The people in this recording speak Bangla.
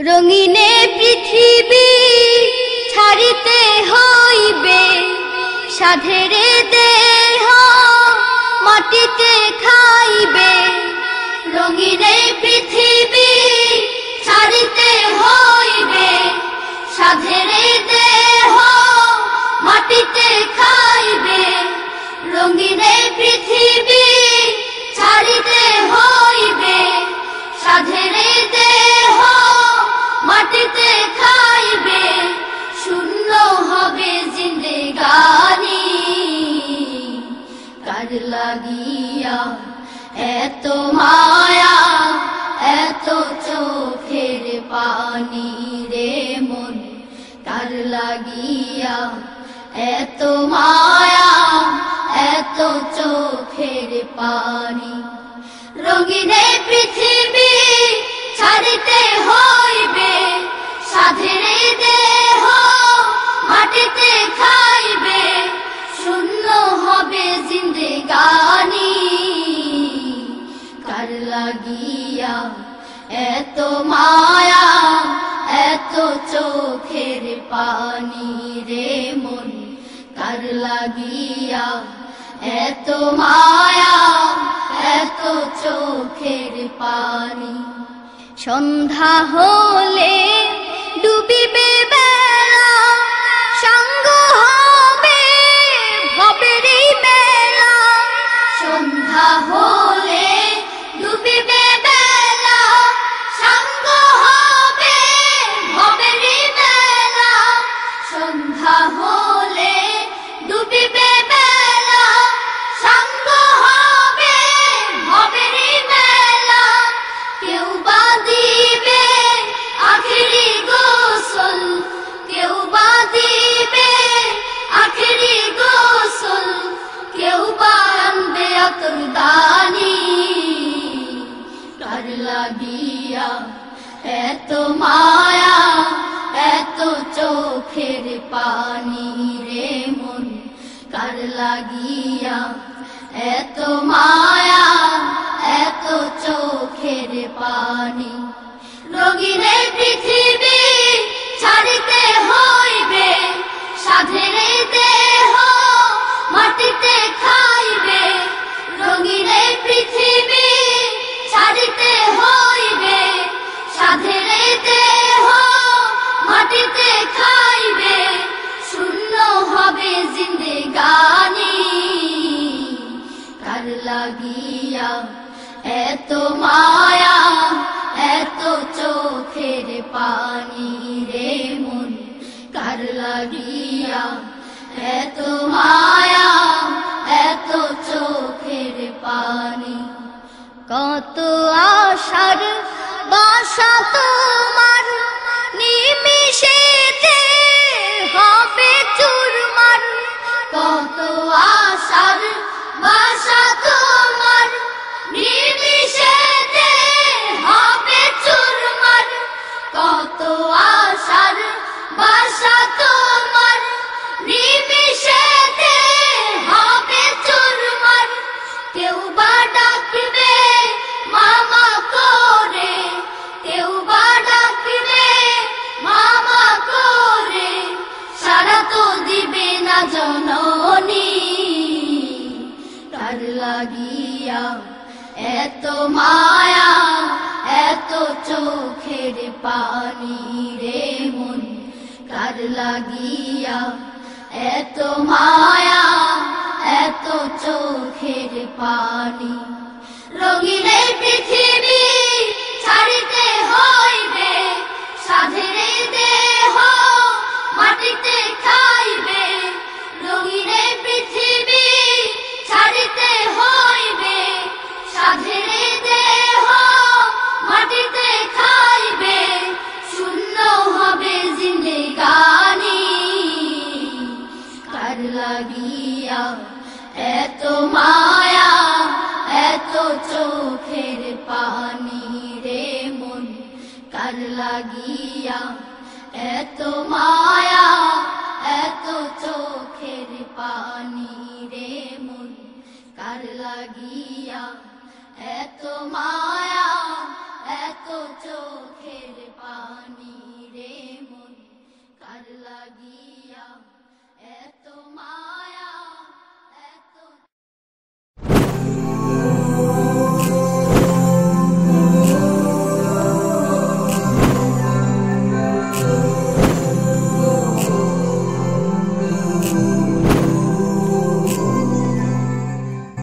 রঙিনে পৃথিবী ছাড়িতে হইবে, সাধেরে দেহ মাটিতে খাইবে। রঙিনে পৃথিবী ছাড়িতে হইবে, সাধেরে দেহ মাটিতে খাইবে। রঙিনে পৃথিবী ছাড়িতে হইবে, সাধেরে দেহ মাটিতে খাইবে। শূন্য হবে জিন্দেগানি, কার লাগিয়া এত মায়া, এত চোখের পানি রে মন। কার লাগিয়া এত মায়া, এত চোখের পানি। রঙিনে পৃথিবী ছাড়িতে হইবে, সাধেরে দেহ মাটিতে খাইবে। শূন্য হবে জিন্দেগানি, কার লাগিয়া এত মায়া, এত চোখের পানি রে মন। কার লাগিয়া এত মায়া, এত চোখের পানি। সন্ধ্যা হলে ডুবিবে বেলা, সঙ্গ হবে ভবেরই মেলা। সন্ধ্যা হলে ডুবিবে বেলা, সঙ্গ হবে ভবেরই মেলা। সন্ধ্যা হলে ডুবিবে বেলা, সঙ্গ হবে ভবেরই মেলা। কেউ বা দিবে আখেরি গোসল, কেউ বা দিবে আখেরি গোসল। কেউ বা আনবে আতরদানি, কার লাগিয়া এত মায়া, এত চোখের পানি রে মন। কার লাগিয়া এত মায়া, এত চোখের পানি। রঙিনে পৃথিবী ছাড়িতে হইবে, সাধেরে দেহ মাটিতে খাইবে। রঙিনে পৃথিবী ছাড়িতে হইবে, সাধেরে দেহ মাটিতে খাইবে। শূন্য হবে জিন্দেগানি, কার লাগিয়া এত মায়া, এত চোখের পানি রে মন। কার লাগিয়া এত মায়া, এত চোখের পানি। কত আশার বাসা তোমার, নিমিষেতে হবে চুরমার। কত আশার বাসা তোমার, নিমিষেতে হবে চুরমার। কত আশার বাসা তোমার, নিমিষেতে হবে চুরমার। কেউ বা ডাকবে মামা করে, কেউ বা ডাকবে মামা করে। সারা তো দিবে না জননী, কার লাগিয়া এত মায়া, এত চোখের পানি রে মন। কার লাগিয়া এত মায়া, এত চোখের পানি। রঙিনে পৃথিবী ছাড়িতে হইবে, সাধেরে দেহ মাটিতে খাইবে। রঙিনে পৃথিবী ছাড়িতে হইবে, সাধেরে দেহ মাটিতে খাইবে। শূন্য হবে জিন্দেগানি, কার লাগিয়া এত মায়া, এত চোখের পানি রে মন। কার লাগিয়া এত মায়া, এত চোখের পানি রে মন। কার লাগিয়া এত মায়া, এত চোখের পানি। কার লাগিয়া এত মা